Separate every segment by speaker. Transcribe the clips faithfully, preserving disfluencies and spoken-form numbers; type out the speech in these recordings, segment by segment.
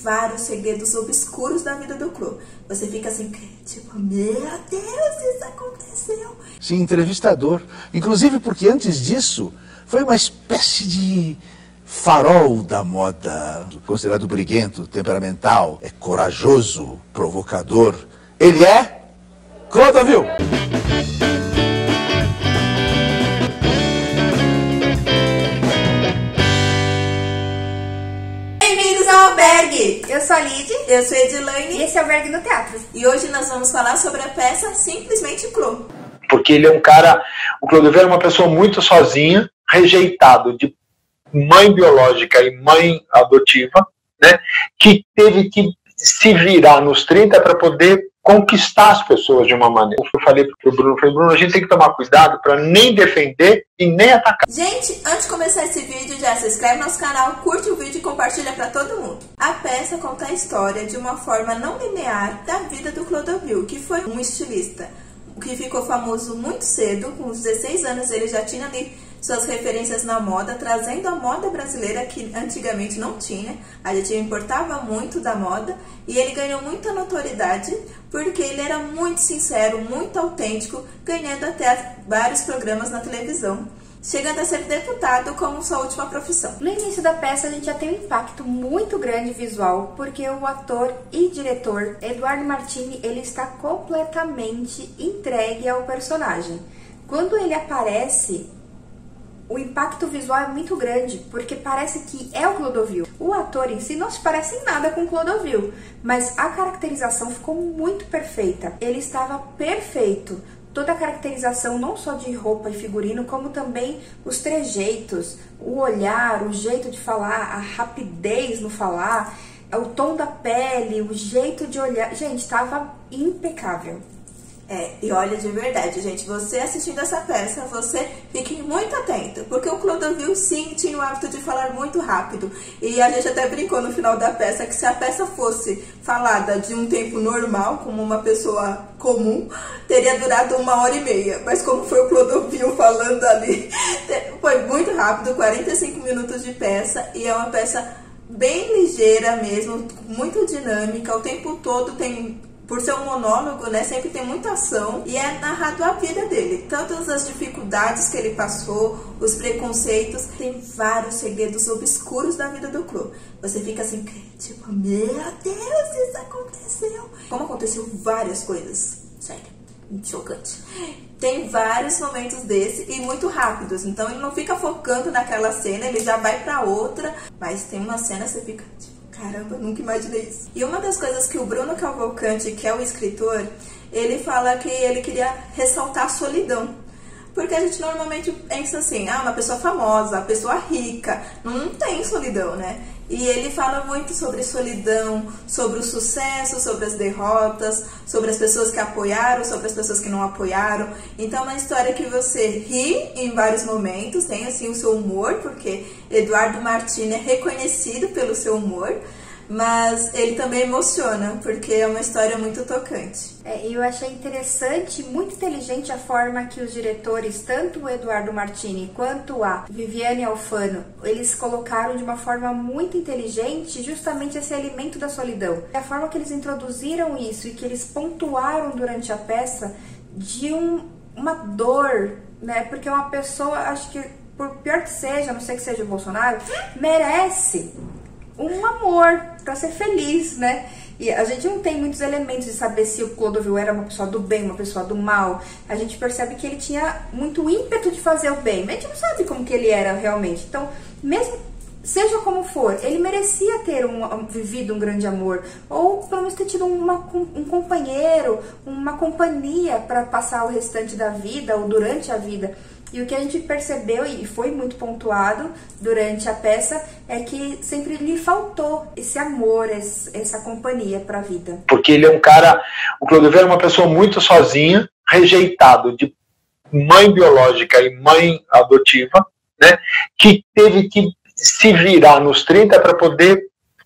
Speaker 1: vários segredos obscuros da vida do Clô. Você fica assim, tipo, meu Deus, isso aconteceu.
Speaker 2: Sim, entrevistador. Inclusive porque antes disso foi uma espécie de farol da moda, considerado briguento, temperamental, é corajoso, provocador. Ele é Clodovil.
Speaker 1: Bem-vindos ao Albergue!
Speaker 3: Eu sou a Lid.
Speaker 1: Eu sou a Edilane.
Speaker 3: E esse é o Albergue no Teatro.
Speaker 1: E hoje nós vamos falar sobre a peça Simplesmente Clô.
Speaker 4: Porque ele é um cara, o Clodovil é uma pessoa muito sozinha, rejeitado de mãe biológica e mãe adotiva, né, que teve que se virar nos trinta para poder conquistar as pessoas de uma maneira. Eu falei pro Bruno, eu falei, Bruno, a gente tem que tomar cuidado para nem defender e nem atacar.
Speaker 1: Gente, antes de começar esse vídeo, já se inscreve no nosso canal, curte o vídeo e compartilha para todo mundo. A peça conta a história de uma forma não linear da vida do Clodovil, que foi um estilista que ficou famoso muito cedo. Com os dezesseis anos ele já tinha ali suas referências na moda, trazendo a moda brasileira que antigamente não tinha. A gente importava muito da moda e ele ganhou muita notoriedade porque ele era muito sincero, muito autêntico, ganhando até vários programas na televisão, chegando a ser deputado como sua última profissão.
Speaker 3: No início da peça a gente já tem um impacto muito grande visual, porque o ator e diretor Eduardo Martini, ele está completamente entregue ao personagem. Quando ele aparece, o impacto visual é muito grande, porque parece que é o Clodovil. O ator em si não se parece em nada com o Clodovil, mas a caracterização ficou muito perfeita. Ele estava perfeito. Toda a caracterização, não só de roupa e figurino, como também os trejeitos, o olhar, o jeito de falar, a rapidez no falar, o tom da pele, o jeito de olhar. Gente, estava impecável.
Speaker 1: É, e olha, de verdade, gente, você assistindo essa peça, você fique muito atento, porque o Clodovil, sim, tinha o hábito de falar muito rápido. E a gente até brincou no final da peça que se a peça fosse falada de um tempo normal, como uma pessoa comum, teria durado uma hora e meia. Mas como foi o Clodovil falando ali, foi muito rápido, quarenta e cinco minutos de peça, e é uma peça bem ligeira mesmo, muito dinâmica, o tempo todo tem... Por ser um monólogo, né, sempre tem muita ação e é narrado a vida dele. Todas as dificuldades que ele passou, os preconceitos, tem vários segredos obscuros da vida do Clô. Você fica assim, tipo, meu Deus, isso aconteceu. Como aconteceu várias coisas, sério, chocante. Tem vários momentos desse e muito rápidos, então ele não fica focando naquela cena, ele já vai pra outra, mas tem uma cena que você fica... Tipo, caramba, nunca imaginei isso. E uma das coisas que o Bruno Cavalcanti, que é o escritor, ele fala que ele queria ressaltar a solidão. Porque a gente normalmente pensa assim, ah, uma pessoa famosa, uma pessoa rica, não tem solidão, né? E ele fala muito sobre solidão, sobre o sucesso, sobre as derrotas, sobre as pessoas que apoiaram, sobre as pessoas que não apoiaram. Então é uma história que você ri em vários momentos, tem assim o seu humor, porque Eduardo Martini é reconhecido pelo seu humor, mas ele também emociona, porque é uma história muito tocante.
Speaker 3: É, eu achei interessante, muito inteligente a forma que os diretores, tanto o Eduardo Martini quanto a Viviane Alfano, eles colocaram de uma forma muito inteligente justamente esse elemento da solidão. A forma que eles introduziram isso e que eles pontuaram durante a peça de um, uma dor, né? Porque uma pessoa, acho que por pior que seja, a não sei que seja o Bolsonaro, merece um amor para ser feliz, né? E a gente não tem muitos elementos de saber se o Clodovil era uma pessoa do bem, uma pessoa do mal. A gente percebe que ele tinha muito ímpeto de fazer o bem, mas a gente não sabe como que ele era realmente. Então, mesmo seja como for, ele merecia ter um, um, vivido um grande amor, ou pelo menos ter tido uma, um companheiro, uma companhia para passar o restante da vida ou durante a vida. E o que a gente percebeu, e foi muito pontuado durante a peça, é que sempre lhe faltou esse amor, essa companhia para a vida.
Speaker 4: Porque ele é um cara, o Clodovil é uma pessoa muito sozinha, rejeitado de mãe biológica e mãe adotiva, né, que teve que se virar nos trinta para poder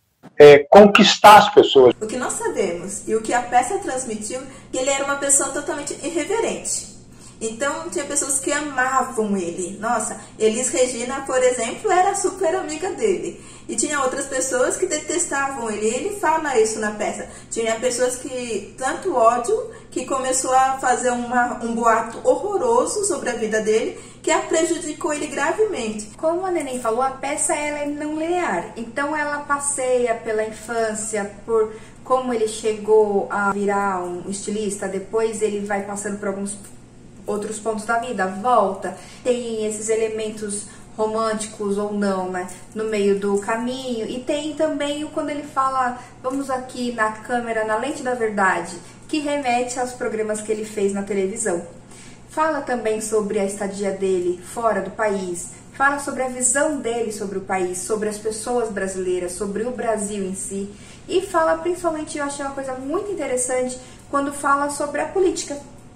Speaker 4: é, conquistar as pessoas.
Speaker 1: O que nós sabemos e o que a peça transmitiu, que ele era uma pessoa totalmente irreverente. Então tinha pessoas que amavam ele. Nossa, Elis Regina, por exemplo, era super amiga dele. E tinha outras pessoas que detestavam ele. E ele fala isso na peça. Tinha pessoas que, tanto ódio, que começou a fazer uma, um boato horroroso sobre a vida dele, que a prejudicou ele gravemente.
Speaker 3: Como a Neném falou, a peça ela é não linear. Então ela passeia pela infância, por como ele chegou a virar um estilista, depois ele vai passando por alguns outros pontos da vida, volta, tem esses elementos românticos ou não, né, no meio do caminho, e tem também o quando ele fala, vamos aqui na câmera, na lente da verdade, que remete aos programas que ele fez na televisão. Fala também sobre a estadia dele fora do país, fala sobre a visão dele sobre o país, sobre as pessoas brasileiras, sobre o Brasil em si, e fala principalmente, eu achei uma coisa muito interessante, quando fala sobre a política.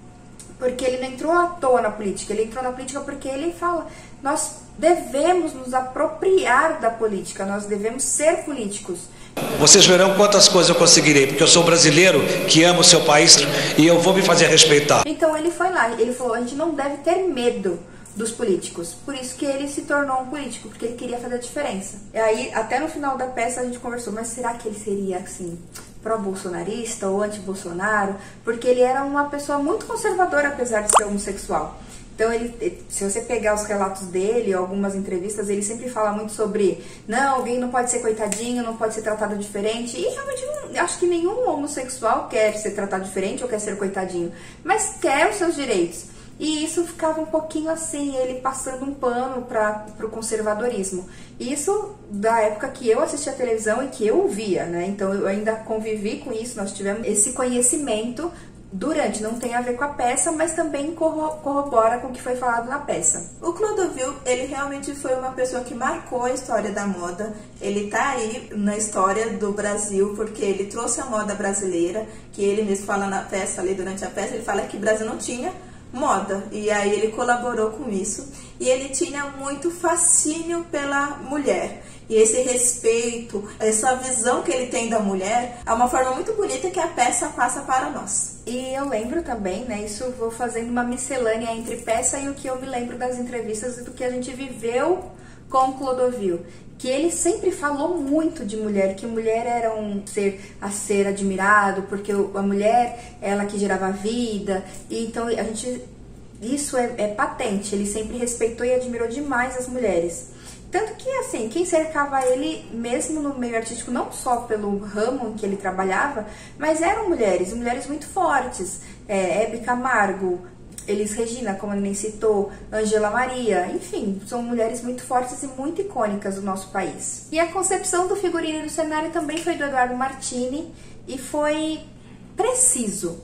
Speaker 3: Porque ele não entrou à toa na política, ele entrou na política porque ele fala, nós devemos nos apropriar da política, nós devemos ser políticos.
Speaker 5: Vocês verão quantas coisas eu conseguirei, porque eu sou brasileiro que amo o seu país e eu vou me fazer respeitar.
Speaker 3: Então ele foi lá, ele falou, a gente não deve ter medo dos políticos, por isso que ele se tornou um político, porque ele queria fazer a diferença. E aí, até no final da peça a gente conversou, mas será que ele seria assim, pró-bolsonarista ou anti-Bolsonaro? Porque ele era uma pessoa muito conservadora, apesar de ser homossexual. Então, ele, se você pegar os relatos dele, algumas entrevistas, ele sempre fala muito sobre, não, alguém não pode ser coitadinho, não pode ser tratado diferente. E realmente, não, acho que nenhum homossexual quer ser tratado diferente ou quer ser coitadinho, mas quer os seus direitos. E isso ficava um pouquinho assim, ele passando um pano para o conservadorismo. Isso da época que eu assistia a televisão e que eu via, né? Então eu ainda convivi com isso, nós tivemos esse conhecimento durante, não tem a ver com a peça, mas também corrobora com o que foi falado na peça.
Speaker 1: O Clodovil, ele realmente foi uma pessoa que marcou a história da moda. Ele tá aí na história do Brasil, porque ele trouxe a moda brasileira, que ele mesmo fala na peça, ali durante a peça, ele fala que o Brasil não tinha moda, e aí ele colaborou com isso, e ele tinha muito fascínio pela mulher, e esse respeito, essa visão que ele tem da mulher, é uma forma muito bonita que a peça passa para nós.
Speaker 3: E eu lembro também, né, isso vou fazendo uma miscelânea entre peça e o que eu me lembro das entrevistas e do que a gente viveu com o Clodovil, que ele sempre falou muito de mulher, que mulher era um ser a ser admirado, porque a mulher, ela que gerava vida, e então a gente, isso é, é patente, ele sempre respeitou e admirou demais as mulheres. Tanto que, assim, quem cercava ele, mesmo no meio artístico, não só pelo ramo em que ele trabalhava, mas eram mulheres, mulheres muito fortes, é, Hebe Camargo, Elis Regina, como a Neném citou, Angela Maria, enfim, são mulheres muito fortes e muito icônicas do nosso país. E a concepção do figurino e do cenário também foi do Eduardo Martini e foi preciso.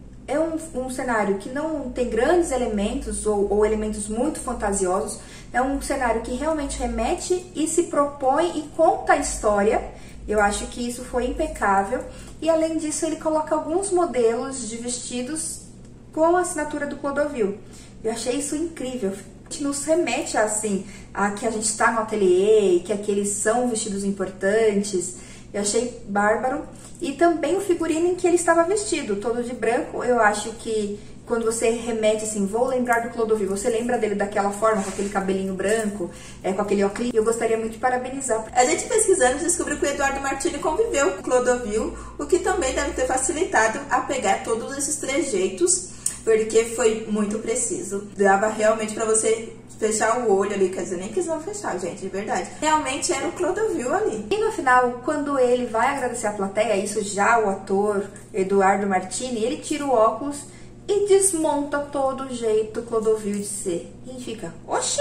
Speaker 3: É um, um cenário que não tem grandes elementos ou, ou elementos muito fantasiosos, é um cenário que realmente remete e se propõe e conta a história. Eu acho que isso foi impecável e além disso ele coloca alguns modelos de vestidos com a assinatura do Clodovil. Eu achei isso incrível. A gente nos remete assim, a que a gente está no ateliê, que aqueles são vestidos importantes. Eu achei bárbaro. E também o figurino em que ele estava vestido, todo de branco. Eu acho que quando você remete assim, vou lembrar do Clodovil, você lembra dele daquela forma, com aquele cabelinho branco, é, com aquele óculos. Eu gostaria muito de parabenizar.
Speaker 1: A gente pesquisando descobriu que o Eduardo Martini conviveu com o Clodovil, o que também deve ter facilitado a pegar todos esses trejeitos, porque foi muito preciso. Dava realmente pra você fechar o olho ali, quer dizer, nem quis não fechar, gente, de verdade. Realmente era o Clodovil ali.
Speaker 3: E no final, quando ele vai agradecer a plateia, isso já o ator Eduardo Martini, ele tira o óculos e desmonta todo o jeito Clodovil de ser. E a gente fica, oxi,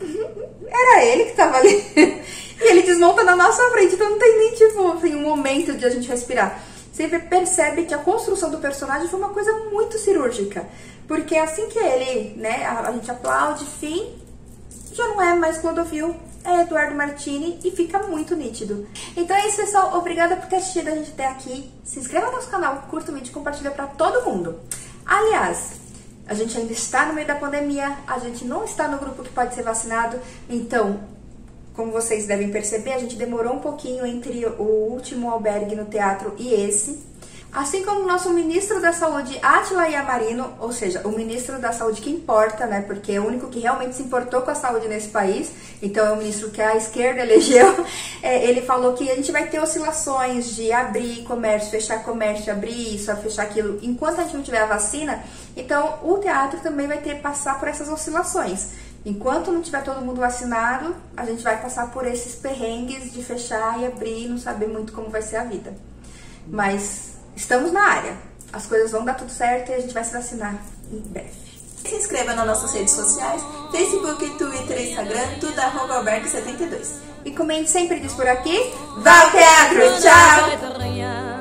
Speaker 3: era ele que tava ali. E ele desmonta na nossa frente, então não tem nem, tipo, assim, um momento de a gente respirar. Você percebe que a construção do personagem foi uma coisa muito cirúrgica. Porque assim que ele, né, a, a gente aplaude, fim, já não é mais Clodovil, é Eduardo Martini e fica muito nítido. Então é isso, pessoal. Obrigada por ter assistido a gente até aqui. Se inscreva no nosso canal, curta o vídeo e compartilha pra todo mundo. Aliás, a gente ainda está no meio da pandemia, a gente não está no grupo que pode ser vacinado, então, como vocês devem perceber, a gente demorou um pouquinho entre o último albergue no teatro e esse. Assim como o nosso ministro da Saúde, Átila Yamarino, ou seja, o ministro da Saúde que importa, né? Porque é o único que realmente se importou com a saúde nesse país, então é o ministro que a esquerda elegeu. É, ele falou que a gente vai ter oscilações de abrir comércio, fechar comércio, abrir isso, fechar aquilo, enquanto a gente não tiver a vacina. Então o teatro também vai ter que passar por essas oscilações. Enquanto não tiver todo mundo vacinado, a gente vai passar por esses perrengues de fechar e abrir, não saber muito como vai ser a vida. Mas estamos na área. As coisas vão dar tudo certo e a gente vai se vacinar em breve.
Speaker 1: Se inscreva nas nossas redes sociais, Facebook, Twitter e Instagram, tudo arroba albergue setenta e dois.
Speaker 3: E como a gente sempre diz por aqui,
Speaker 1: vá ao teatro! Tchau!